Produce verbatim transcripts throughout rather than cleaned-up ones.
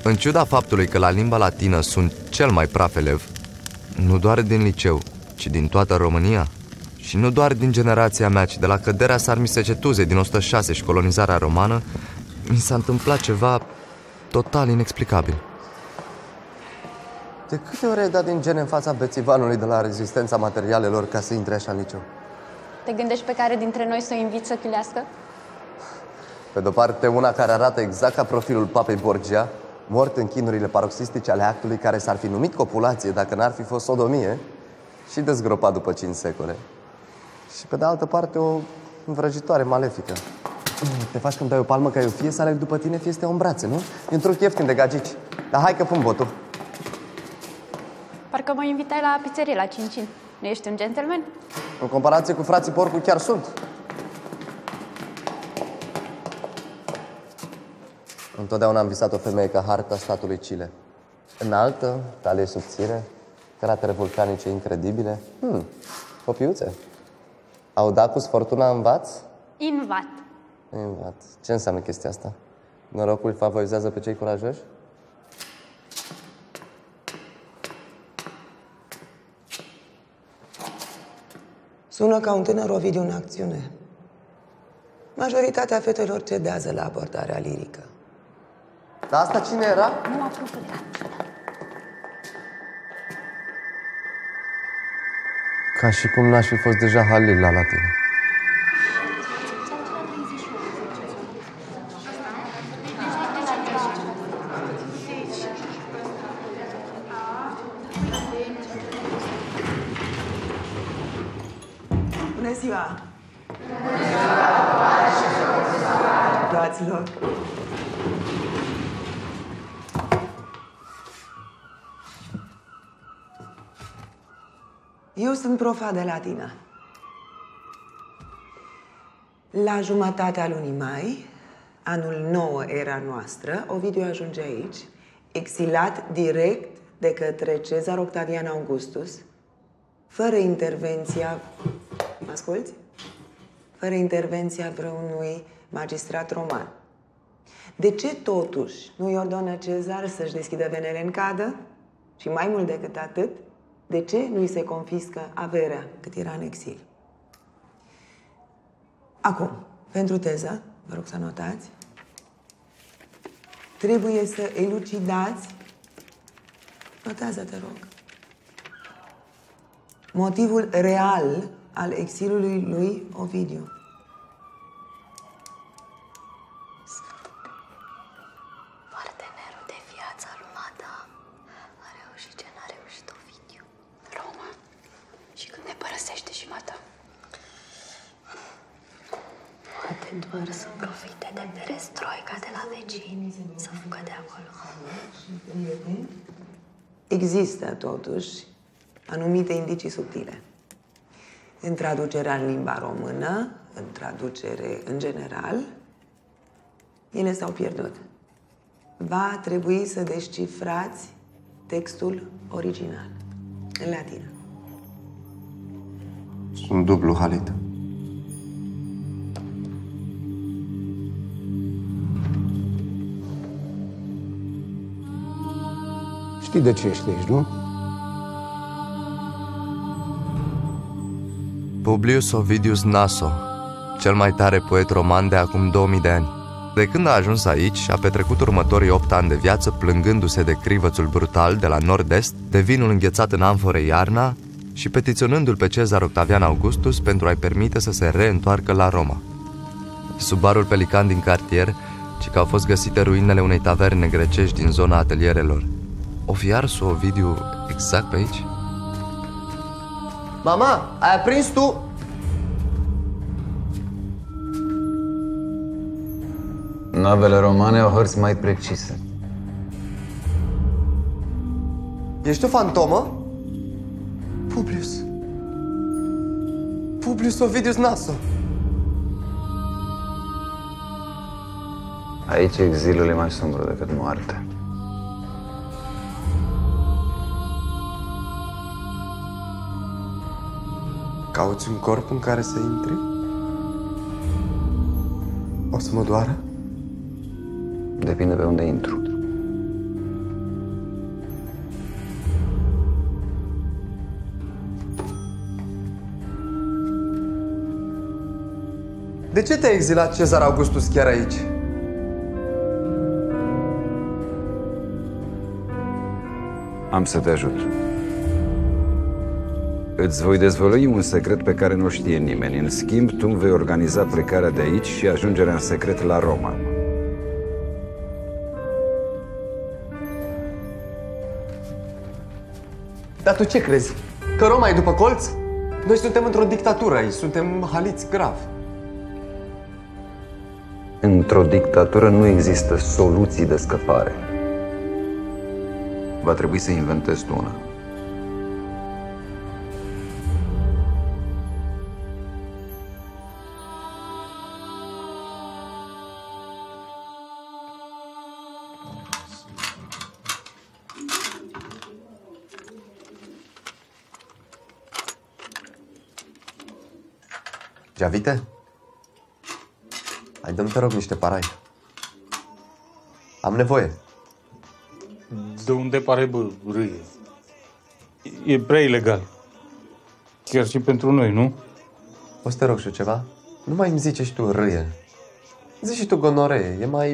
În ciuda faptului că la limba latină sunt cel mai praf elev, nu doar din liceu, ci din toată România, și nu doar din generația mea, ci de la căderea Sarmisecetuzei din o sută șase și colonizarea romană, mi s-a întâmplat ceva total inexplicabil. De câte ori ai dat din gene în fața bețivanului de la Rezistența Materialelor ca să intre așa în liceu? Te gândești pe care dintre noi să o inviți să chiulească? Pe de-o parte, una care arată exact ca profilul papei Borgia, mort în chinurile paroxistice ale actului care s-ar fi numit copulație dacă n-ar fi fost sodomie, și dezgropat după cinci secole. Și pe de altă parte, o învrăjitoare malefică. Te faci când dai o palmă ca eu, fie să aleg după tine, fie să te iau în brațe, nu? E un truc ieftin de gagici. Dar hai că pun votul. Parcă mă invitai la pizzerie la Cincin. Nu ești un gentleman? În comparație cu frații Porcu, chiar sunt. Întotdeauna am visat o femeie ca harta statului Chile. Înaltă, talie subțire, cratere vulcanice incredibile. Hmm, copiuțe. Audacus fortuna învaț? Invat. Invat. Ce înseamnă chestia asta? Norocul favorizează pe cei curajoși? Sună ca un tânăr Ovidiu în acțiune. Majoritatea fetelor cedează la abordarea lirică. Dar asta cine era? Nu apropă de la... Ca și cum n-aș fi fost deja Halil la latină. Bună ziua! Luați loc! Eu sunt profa de latină. La jumătatea lunii mai, anul nouă era noastră, Ovidiu ajunge aici, exilat direct de către Cezar Octavian Augustus, fără intervenția... Mă asculți? Fără intervenția vreunui magistrat roman. De ce totuși nu-i ordonă Cezar să-și deschidă venele în cadă? Și mai mult decât atât, de ce nu-i se confiscă averea cât era în exil? Acum, pentru teză, vă rog să notați, trebuie să elucidați, notează, te rog, motivul real al exilului lui Ovidiu. Partenerul de viață al lui Madame a reușit ce n-a reușit Ovidiu. Roma. Și când ne părăsește și Madame. Poate doar să profite de perestroica de la vecini, să fugă de acolo. Există, totuși, anumite indicii subtile. În traducerea în limba română, în traducere în general, ele s-au pierdut. Va trebui să descifrați textul original, în latină. Sunt dublu halit. Știi de ce ești aici, nu? Publius Ovidius Naso, cel mai tare poet roman de acum două mii de ani. De când a ajuns aici, a petrecut următorii opt ani de viață plângându-se de crivățul brutal de la nord-est, de vinul înghețat în amfore iarna și petiționându-l pe Cezar Octavian Augustus pentru a-i permite să se reîntoarcă la Roma. Sub barul pelican din cartier, ci că au fost găsite ruinele unei taverne grecești din zona atelierelor. O fi ars Ovidiu exact pe aici? Mama, ai aprins tu? Navele romane au hărți mai precise. Ești o fantomă? Publius. Publius Ovidius Naso. Aici exilul e mai sombru decât moartea. Cauți un corp în care să intri? O să mă doară? Depinde pe unde intru. De ce te-a exilat Cezar Augustus chiar aici? Am să te ajut. Îți voi dezvălui un secret pe care nu știe nimeni. În schimb, tu îmi vei organiza plecarea de aici și ajungerea în secret la Roma. Dar tu ce crezi? Că Roma e după colț? Noi suntem într-o dictatură aici, suntem haliți grav. Într-o dictatură nu există soluții de scăpare. Va trebui să inventezi tu una. Giavite? Hai, dă-mi, te rog, niște parai. Am nevoie. De unde pare, bă, râie? E prea ilegal. Chiar și pentru noi, nu? O să te rog și eu ceva? Nu mai îmi zice și tu râie. Zici și tu gonoree, e mai...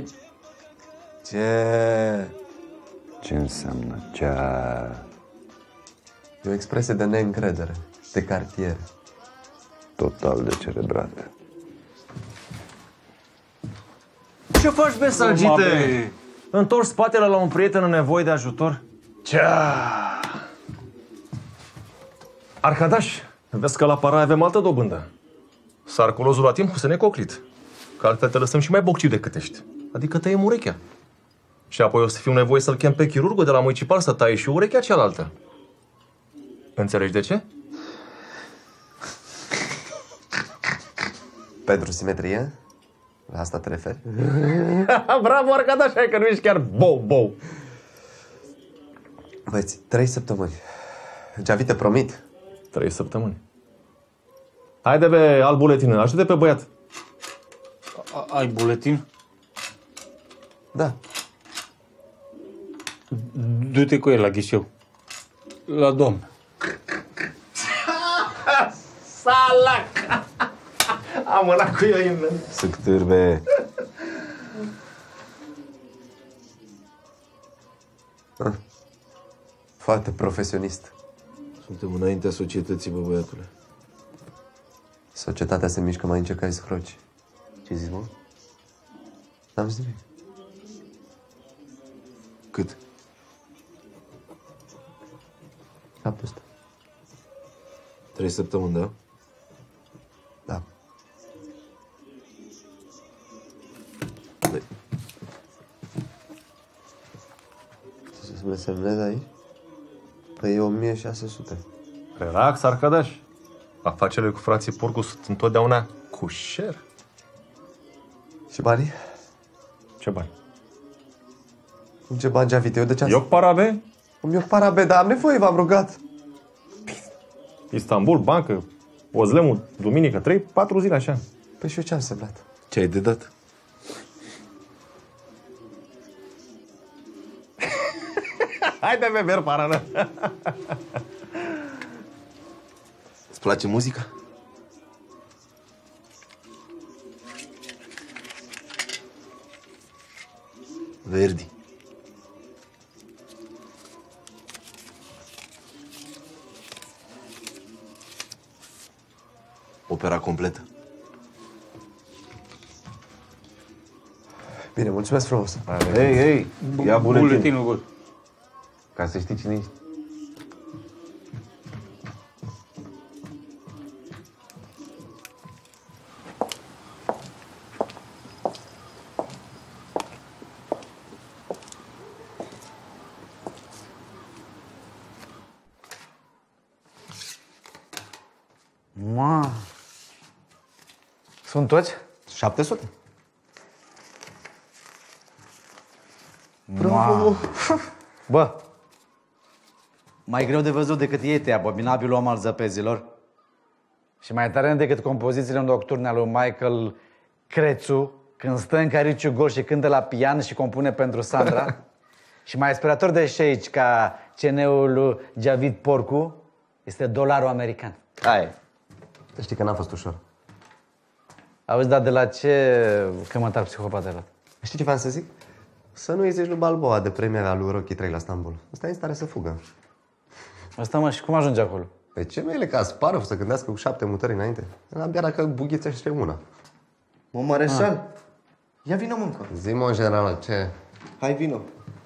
Ce? Ce înseamnă cea? E o expresie de neîncredere, de cartier. Total decerebrat. Ce faci, be, Salgite? Întorci spatele la un prieten în nevoie de ajutor? Cea! Arcadaș, vezi că la para avem altă dobândă. Sarculozul la timp să ne coclit. Că altfel te lăsăm și mai bocciu decât ești. Adică tăiem urechea. Și apoi o să fiu nevoie să-l chem pe chirurgul de la municipal să taie și urechea cealaltă. Înțelegi de ce? Pentru simetrie? La asta te referi? Bravo, Arcadaș, hai că nu ești chiar bou-bou. Băieți, trei săptămâni. Giavite, promit. Trei săptămâni. Haide, be, al buletin, ajută pe băiat. A, ai buletin? Da. Du-te cu el la ghișeu. La domn. Salac! Am mâna cu eu în... Săctări, be. Foarte profesionist. Suntem înaintea societății, bă, băiatule. Societatea se mișcă mai încet ca scroci. Ce zici, mă? N-am zis nimic. Cât? șapte-sute. Trei săptămâni, da? Da. Dă-i. Să mă semnez aici? Păi e o mie șase sute. Relax, Arcadaș. Afacerile cu frații Porcu sunt întotdeauna cu share. Și banii? Ce bani? Cum ce bani, Giavite? Eu de ce am... Eu parabe? Cum eu parabe, dar am nevoie, v-am rugat. Istanbul, bancă, Ozlemul, duminică, trei, patru zile așa. Păi și eu ce am semnat? Ce ai de dat? Haide, beber, parană! Îți place muzica? Verdi. Opera completă. Bine, mulțumesc frumos. Hei, hei, ia buletin. Buletinul, bă. Ca să știi cine ești. Ma. Sunt toți? șapte sute. Ma. Bă, mai greu de văzut decât iete, abominabilul om al zăpezilor. Și mai tare decât compozițiile nocturne ale lui Michael Crețu, când stă în cariciu gol și cântă la pian și compune pentru Sandra. Și mai sperator de sheici ca C N-ul lui Javid Porcu este dolarul american. Aia e. Să știi că n-a fost ușor. Auzi, dar de la ce cămătar psihopat ai luat? Știi ce vreau să zic? Să nu îi zici lui Balboa de premiera lui Rocky trei la Istanbul. Ăsta e în stare să fugă. Asta, mă, și cum ajunge acolo? Pe ce nu e ca Sparov să gândească cu șapte mutări înainte? Abia dacă bughițește una. Mă, mareșal, ia vină, mâncă. Zi-mă, în general, ce? Hai, vină.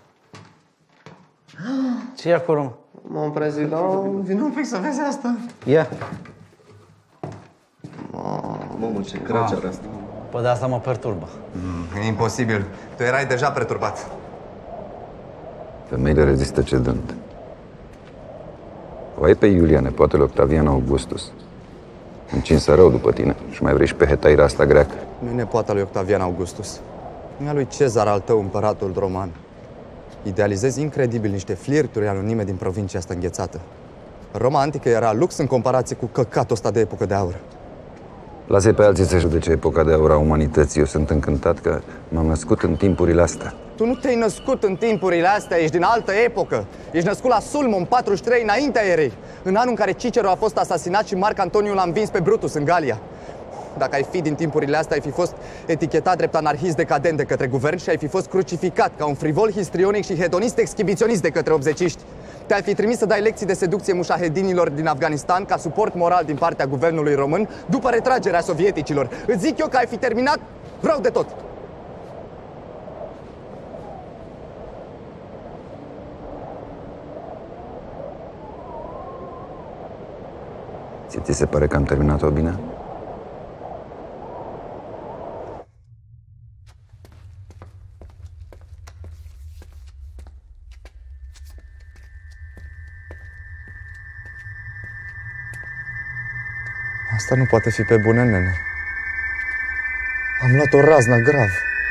Ce e acolo, mă? Mă, prezident, vină un pic să vezi asta. Ia. Mamă, ce crace are asta. Păi de asta mă perturbă. Mm, e imposibil. Tu erai deja perturbat. Femeile rezistă cedând. O ai pe Iulia, nepoatele Octavian Augustus. Încinsă rău după tine și mai vrei și pe hetaira asta greacă. Nu-i nepoata lui Octavian Augustus. Nu-i a lui Cezar al tău, împăratul roman. Idealizezi incredibil niște flirturi anonime din provincia asta înghețată. Roma antică era lux în comparație cu căcatul ăsta de epocă de aur. Lasă-i pe alții să judece epoca de aur a umanității. Eu sunt încântat că m-am născut în timpurile astea. Tu nu te-ai născut în timpurile astea, ești din altă epocă. Ești născut la Sulmo, în patruzeci și trei, înaintea erei. În anul în care Cicero a fost asasinat și Marc Antoniu l-a învins pe Brutus în Galia. Dacă ai fi din timpurile astea, ai fi fost etichetat drept anarhist decadent de către guvern și ai fi fost crucificat ca un frivol histrionic și hedonist exhibiționist de către obzeciști. Te-ai fi trimis să dai lecții de seducție mușahedinilor din Afganistan ca suport moral din partea guvernului român după retragerea sovieticilor. Îți zic eu că ai fi terminat rău de tot. Ție ți se pare că am terminat-o bine? Asta nu poate fi pe bune, nene. Am luat o raznă grav.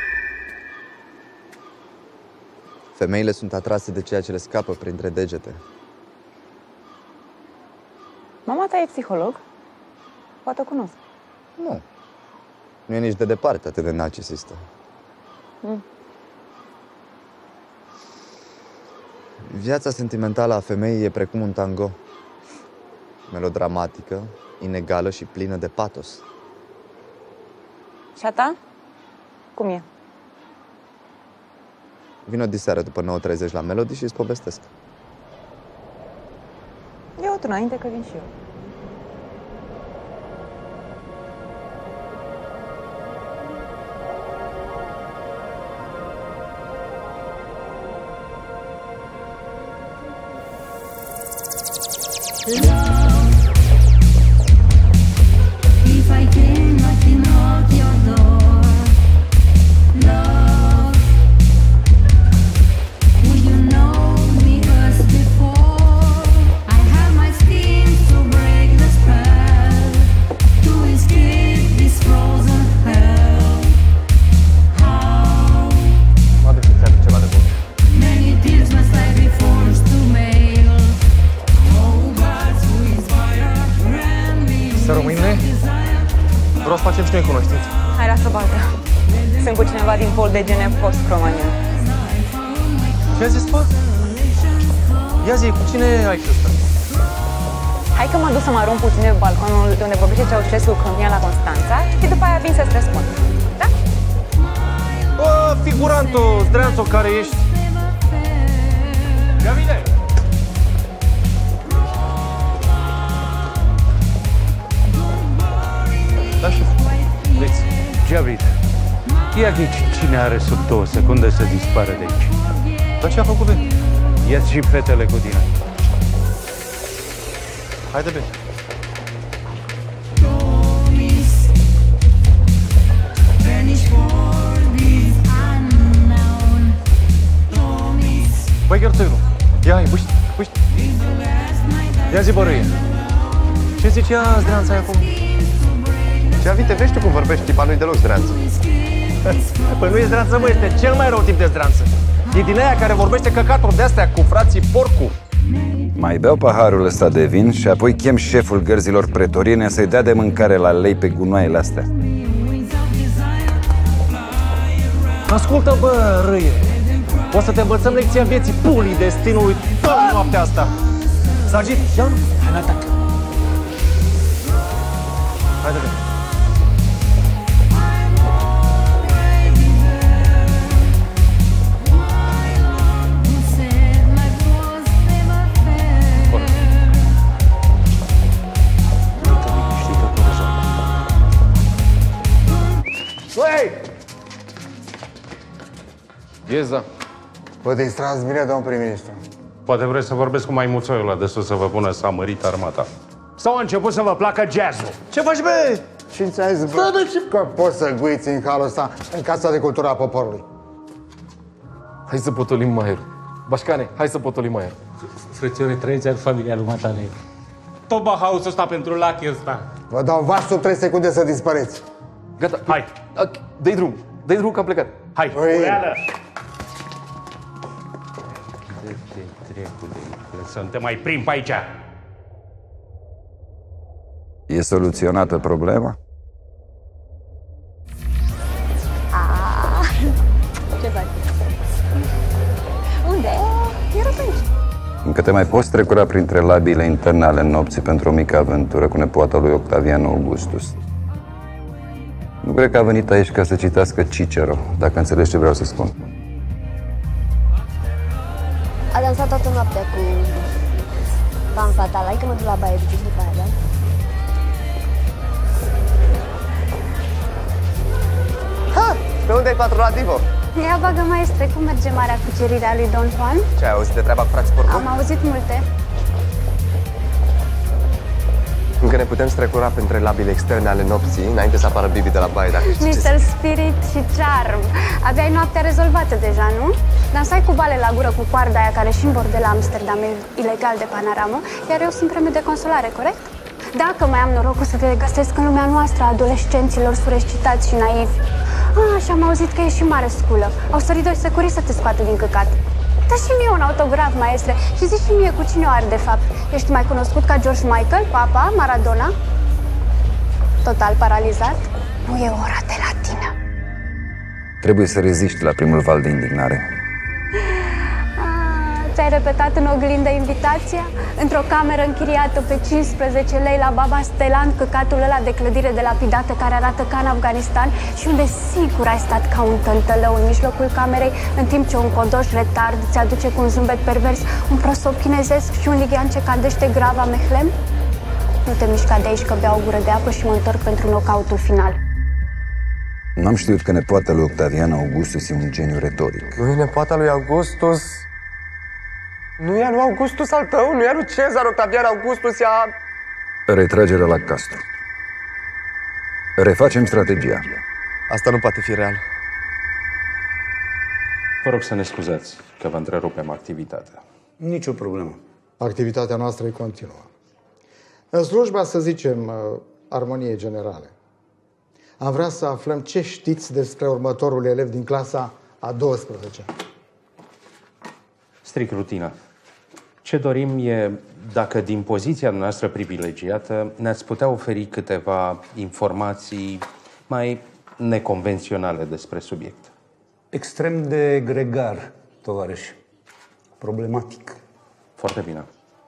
Femeile sunt atrase de ceea ce le scapă printre degete. Mama ta e psiholog? Poate o cunosc. Nu. Nu e nici de departe atât de narcisistă. Mm. Viața sentimentală a femeii e precum un tango. Melodramatică, inegală și plină de patos. Și a ta? Cum e? Vino diseară după nouă treizeci la Melody și îți povestesc. Eu tu înainte că vin și eu. If I came knocking at your door, love, would you know me as before? I have my schemes to break the spell, to escape this frozen hell. How many tears must I be forced to mail? Oh, gods who inspire, grant me. Să rămâne? Vreau să facem și noi cunoștință. Hai, lasă baltă. Sunt cu cineva din Pol de Gene post-România. Ce ai zis, bă? Ia zi, cu cine ai crezut? Hai că mă duc să mă arunc puțin pe balconul de unde vorbește Ceaușescu când vine la Constanța și după aia vin să-ți răspund. Da? Bă, figurantul, zdreanțul care ești. Ia vine! Da, șef. Vreți? Javid, ia ghici cine are sub două secunde să dispară de aici. Dar ce a făcut, bine? Ia-ți și fetele cu tine. Haide, bine. Băi, Gherțoiu, ia, hai, buști, buști. Ia zi, bărâie. Ce zicea zdreanța aia acum? Ce avite, vezi tu cum vorbești, tipa nu-i deloc zdreanță. Păi nu e zdreanță, mă, este cel mai rău tip de zdreanță. E din aia care vorbește căcaturi de-astea cu frații porcu. Mai beau paharul ăsta de vin și apoi chem șeful gărzilor pretoriene să-i dea de mâncare la lei pe gunoaiele astea. Ascultă, bă, râie. O să te învățăm lecția vieții, pulii destinului tot noaptea asta. Sargit, ia-l, hai în atac. Haide, bine. Ieza. Vă distrați bine, domn prim-ministru. Poate vreți să vorbesc cu maimuțoiul ăla de sus să vă pună s-a mărit armata. Sau a început să vă placă jazzul? Ce faci, bă? Și ți-ai zis, bă, că poți să guiți în halul ăsta în Casa de Cultură a Poporului. Hai să potolim maierul. Bașcane, hai să potolim maierul. Frățiore, trăiți în familia lui Matale. Tot Bauhaus ăsta pentru lachi ăsta. Vă dau vas sub trei secunde să dispăreți. Gata, hai. Dă-i drum. Dă-i drum că am plecat. Hai, ureală! Să nu te mai prim pe aici. E soluționată problema? Ce faci? Unde? Era pe aici. Încă te mai poți strecura printre labiile interne ale nopții pentru o mică aventură cu nepoata lui Octavian Augustus. Nu cred că a venit aici ca să citească Cicero, dacă înțelegi ce vreau să spun. A dansat toată noaptea cu Van Fatal. Hai că mă duc la baie duci după aia, da? Ha! Pe unde ai patrulat, Divo? Ia bagă, maestre, cum merge marea cucerire a lui Don Juan? Ce, ai auzit de treaba cu frații Porcu? Am auzit multe. Încă ne putem strecura printre labile externe ale nopții, înainte să apară Bibi de la baie, dacă știi ce mister Spirit și Charm. Aveai noaptea rezolvată deja, nu? Dansai cu bale la gură cu coarda aia care și în bordel la Amsterdam e ilegal de panoramă, iar eu sunt premiu de consolare, corect? Dacă mai am norocul să te găsesc în lumea noastră a adolescenților surescitați și naivi. Ah, și am auzit că e și mare sculă. Au sărit doi securiști să te scoată din căcat. Dă și mie un autograf, maestre, și zi și mie cu cine o are de fapt. Ești mai cunoscut ca George Michael, Papa, Maradona? Total paralizat? Nu e ora de latină. Trebuie să reziști la primul val de indignare. Ți-ai repetat în oglindă invitația? Într-o cameră închiriată pe cincisprezece lei la Baba Stelan, căcatul ăla de clădire delapidată care arată ca în Afganistan și unde sigur ai stat ca un tântălău în mijlocul camerei, în timp ce un codoș retard ți aduce cu un zâmbet pervers un prosop chinezesc și un lighean ce cadește grava mehlem? Nu te mișca de aici că beau o gură de apă și mă întorc pentru knockout-ul final. N-am știut că nepoata lui Octavian Augustus e un geniu retoric. Nu e nepoata lui Augustus? Nu e lui Augustus al tău? Nu e lui Cezar Octavian Augustus? E a... Retragerea la Castro. Refacem strategia. Asta nu poate fi real. Vă rog să ne scuzați că vă întrerupem activitatea. Nicio problemă. Activitatea noastră e continuă. În slujba, să zicem, armoniei generale, am vrea să aflăm ce știți despre următorul elev din clasa a douăsprezecea. Strict rutina. Ce dorim e, dacă din poziția noastră privilegiată ne-ați putea oferi câteva informații mai neconvenționale despre subiect. Extrem de gregar, tovarăș. Problematic. Foarte bine.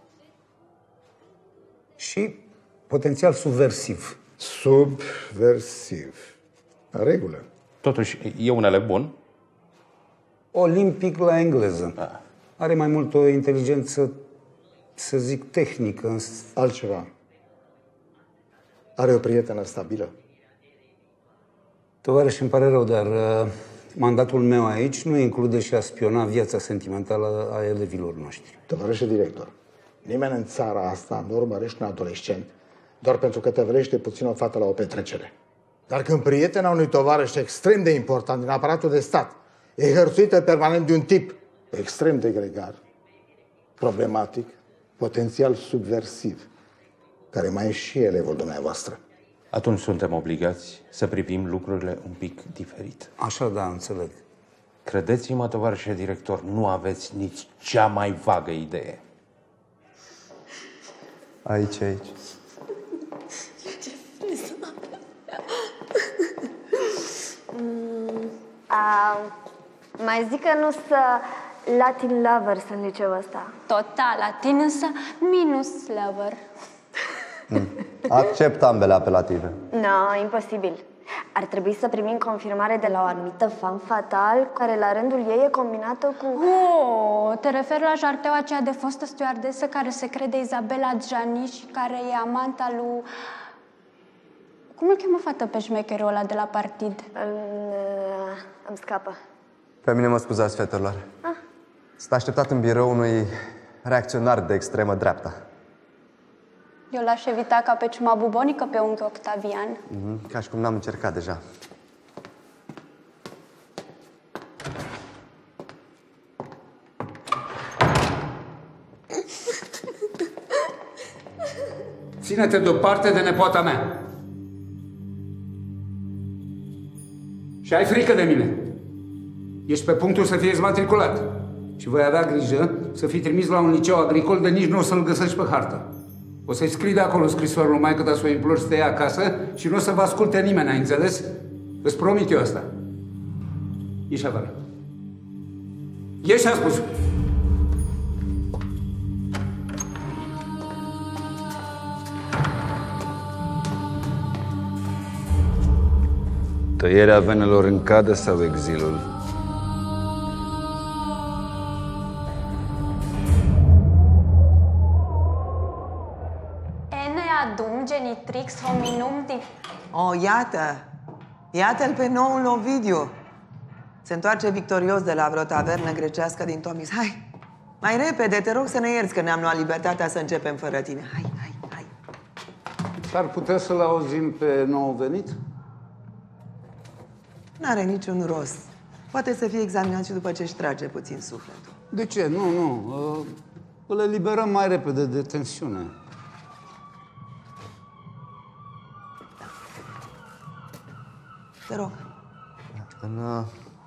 Și potențial subversiv. Subversiv. În regulă. Totuși, e un elev bun? Olimpic la engleză. A. Are mai mult o inteligență, să zic, tehnică. Altceva. Are o prietenă stabilă. Tovarăș, îmi pare rău, dar uh, mandatul meu aici nu include și a spiona viața sentimentală a elevilor noștri. Tovarășe director, nimeni în țara asta nu urmărește un adolescent doar pentru că te vrește puțin o fată la o petrecere. Dar când prietena unui tovarăș extrem de important din aparatul de stat e hărțuită permanent de un tip extrem de gregar, problematic, potențial subversiv, care mai e și elevul dumneavoastră. Atunci suntem obligați să privim lucrurile un pic diferit. Așa, da, înțeleg. Credeți-mă, tovarășe director, nu aveți nici cea mai vagă idee. Aici, aici. Mm, a, mai zic că nu să Latin lovers în liceul ăsta. Total latin, însă minus lover. Mm. Accept ambele apelative. No, imposibil. Ar trebui să primim confirmare de la o anumită fan fatal, care la rândul ei e combinată cu... Oh, te referi la jarteaua aceea de fostă stewardesă care se crede Isabela Gianni și care e amanta lui... Cum îl cheamă fată pe șmecherul ăla de la partid? Îmi, îmi scapă. Pe mine mă scuzați, fetelor. Ah. Sunt așteptat în birou unui reacționar de extremă dreapta. Eu l-aș evita ca pe ciuma bubonică pe unchi Octavian. Mhm, ca și cum n-am încercat deja. Ține-te deoparte de nepoata mea. Și ai frică de mine. Ești pe punctul să fii exmatriculat. Și voi avea grijă să fii trimis la un liceu agricol de nici nu o să-l găsești pe hartă. O să-i scrii de acolo scrisoare lui maică, dar să o implori să te ia acasă și nu o să vă asculte nimeni, ai înțeles? Îți promit eu asta. Ieși afară. Ieși, a spus. Tăierea venelor în cadă sau exilul? Ene adum genitrix hominum di... Oh, iată! Iată-l pe noul Ovidiu! Se întoarce victorios de la vreo tavernă grecească din Tomis. Hai! Mai repede, te rog să ne ierți că ne-am luat libertatea să începem fără tine. Hai, hai, hai! S-ar putea să-l auzim pe nou venit? N-are niciun rost. Poate să fie examinat și după ce își trage puțin sufletul. De ce? Nu, nu. Uh, îl eliberăm mai repede de tensiune. Te rog. În, uh...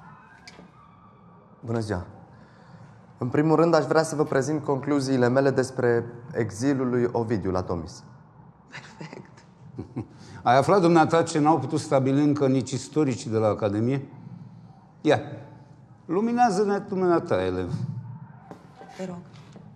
Bună ziua. În primul rând, aș vrea să vă prezint concluziile mele despre exilul lui Ovidiu la Tomis. Perfect. Ai aflat, dumneata, ce n-au putut stabili încă nici istoricii de la Academie? Ia, luminează-ne dumneata, elev. Te rog.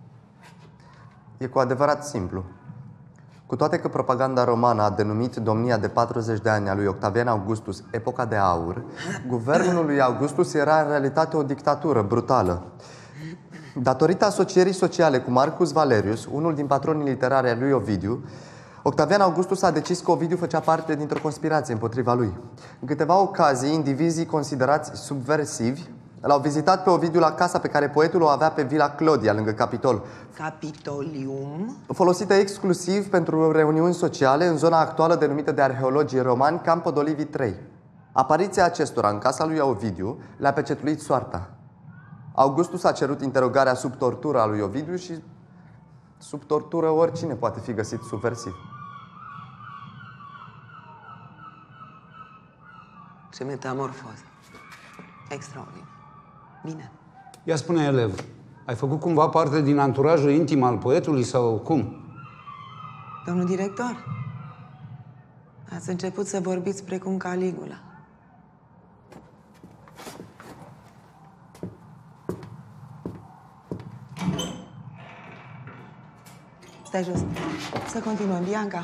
E cu adevărat simplu. Cu toate că propaganda romană a denumit domnia de patruzeci de ani a lui Octavian Augustus epoca de aur, guvernul lui Augustus era în realitate o dictatură brutală. Datorită asocierii sociale cu Marcus Valerius, unul din patronii literari ai lui Ovidiu, Octavian Augustus a decis că Ovidiu făcea parte dintr-o conspirație împotriva lui. În câteva ocazii, indivizii considerați subversivi l-au vizitat pe Ovidiu la casa pe care poetul o avea pe Villa Clodia, lângă Capitol. Capitolium? Folosită exclusiv pentru reuniuni sociale în zona actuală denumită de arheologii romani Campo d'Olivi trei. Apariția acestora în casa lui Ovidiu le-a pecetuit soarta. Augustus a cerut interogarea sub tortură a lui Ovidiu și sub tortură oricine poate fi găsit subversiv. Ce metamorfoză. Extraordinar. Bine. Ia spune, elev, ai făcut cumva parte din anturajul intim al poetului sau cum? Domnul director, ați început să vorbiți precum Caligula. Stai jos. Să continuăm. Bianca.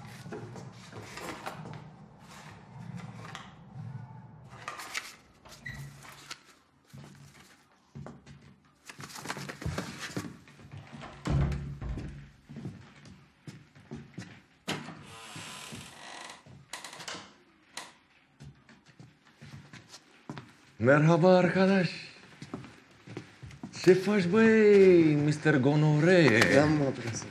Merhaba, arkadaş. Ce faci, băi, mister Gonore? Da, mă, presă.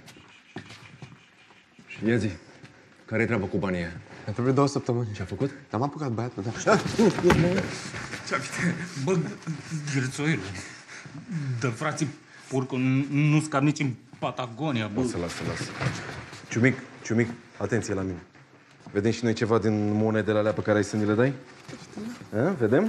Ia zi, care-i treaba cu banii aia? Mi-a trebuit două săptămâni. Ce-a făcut? Am apucat băiatul, da. Ce-a bă, grățoiul. Dă frații porcu, nu scap nici în Patagonia, bă. Lasă, lasă, lasă. Ciumic, ciumic, atenție la mine. Vedem și noi ceva din monedele alea pe care ai să ni le dai? A, vedem?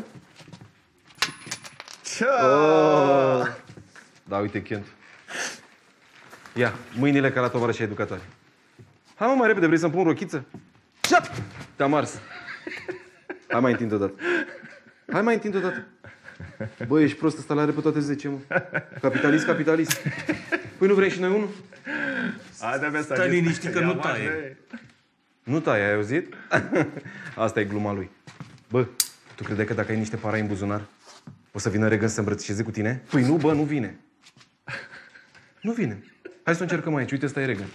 Oh. Da, uite, Kent. Ia, mâinile ca la tovarășii educatori. Hai, mă, mai repede, vrei să-mi pun rochiță? Te-am ars. Hai, mai întind odată. Hai, mai întind odată. Băi, ești prost, ăsta l-are pe toate zece, mă. Capitalist, capitalist. Păi nu vrem și noi unul? Stai liniștit că nu taie. Nu taie, ai auzit? Asta e gluma lui. Bă, tu credeai că dacă ai niște parai în buzunar, o să vină Regan să se îmbrățișeze cu tine? Păi nu, bă, nu vine. Nu vine. Hai să o încercăm aici. Uite, ăsta e Regan.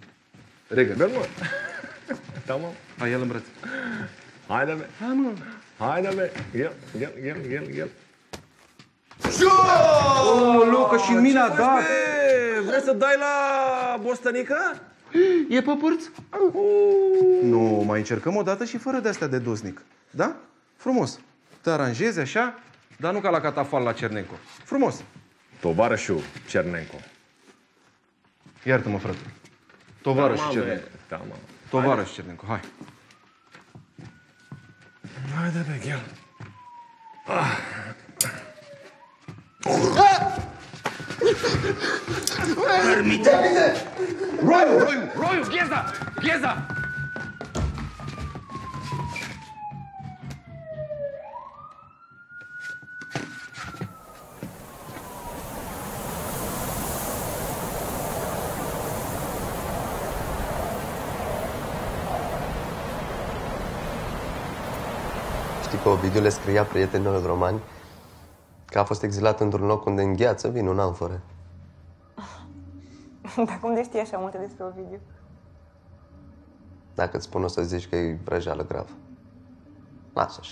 Regan. Merg, mă. Da, mă. Hai, ia-l în brațe. Haide, mă. Hai, mă. Haide, bă! El, el, el, el, el. Oh, Luca, și mine a dat! Vrei să dai la bostănică? E pe părți? Nu, mai încercăm o dată și fără de-astea de dosnic. Da? Frumos. Te aranjezi așa, dar nu ca la catafal la Cernenco. Frumos. Tovarășul Cernenco. Iartă-mă, frate. Tovarășul Da, Cernenco. Da, mă. Tovarășul Cernenco, hai. Haide, pe el. Ah. Permite! Roiu, Roiu, Roiu, Gheza! Gheza! Știi că Ovidiu le scria prietenilor romani că a fost exilat într-un loc unde îngheață vinul în amfore. Dar cum de știi așa multe despre Ovidiu? Dacă îți spun, o să zici că e vrăjeală grav. Lasă așa.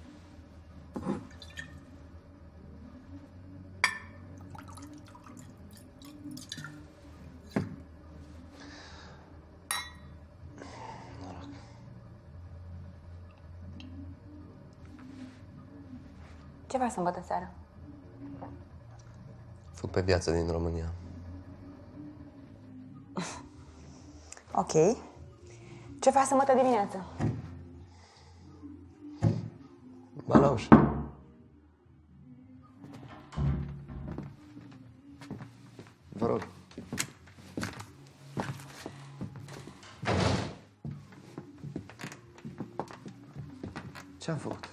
Ce faci sâmbătă seara? Fug pe viață din România. Ok. Ce faci sâmbătă dimineață? Ba la ușă. Vă rog. Ce-am făcut?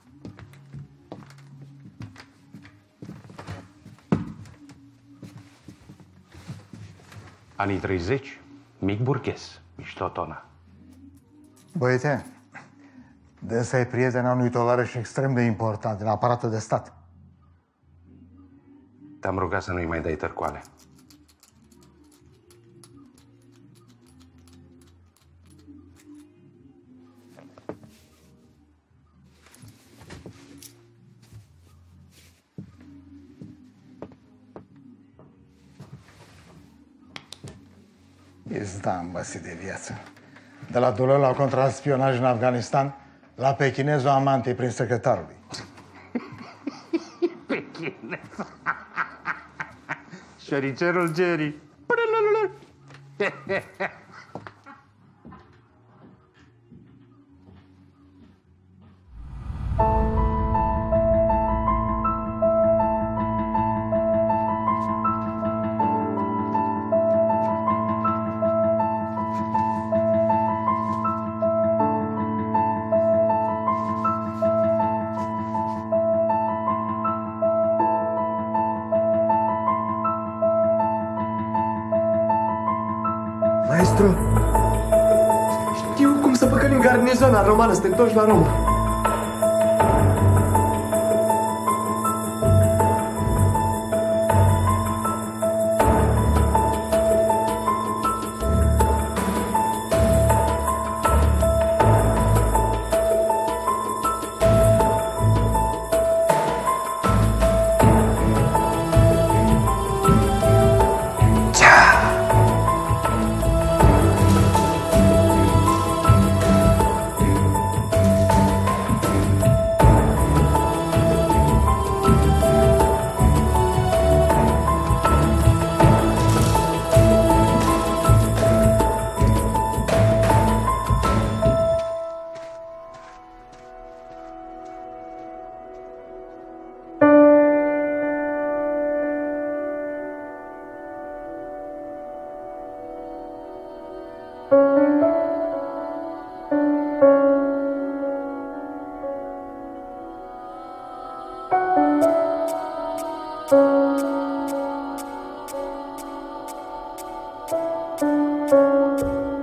Anii treizeci, mic burghez, mișto tona. Băiete, dânsa e prietena unui tovarăș extrem de important din aparatul de stat. Te-am rugat să nu-i mai dai tărcoale. E zdambăsit de viață. De la duel la contraspionaj în Afganistan, la pechinezul amantei prin secretarului. Pechinez. Șoricerul Jerry. Maestru, știu cum să păcălim garnizona romană, să te întorci la Roma. Thank you.